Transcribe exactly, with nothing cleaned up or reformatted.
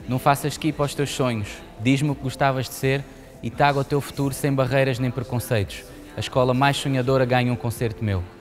Não faças skip aos teus sonhos. Diz-me o que gostavas de ser e taga o teu futuro sem barreiras nem preconceitos. A escola mais sonhadora ganha um concerto meu.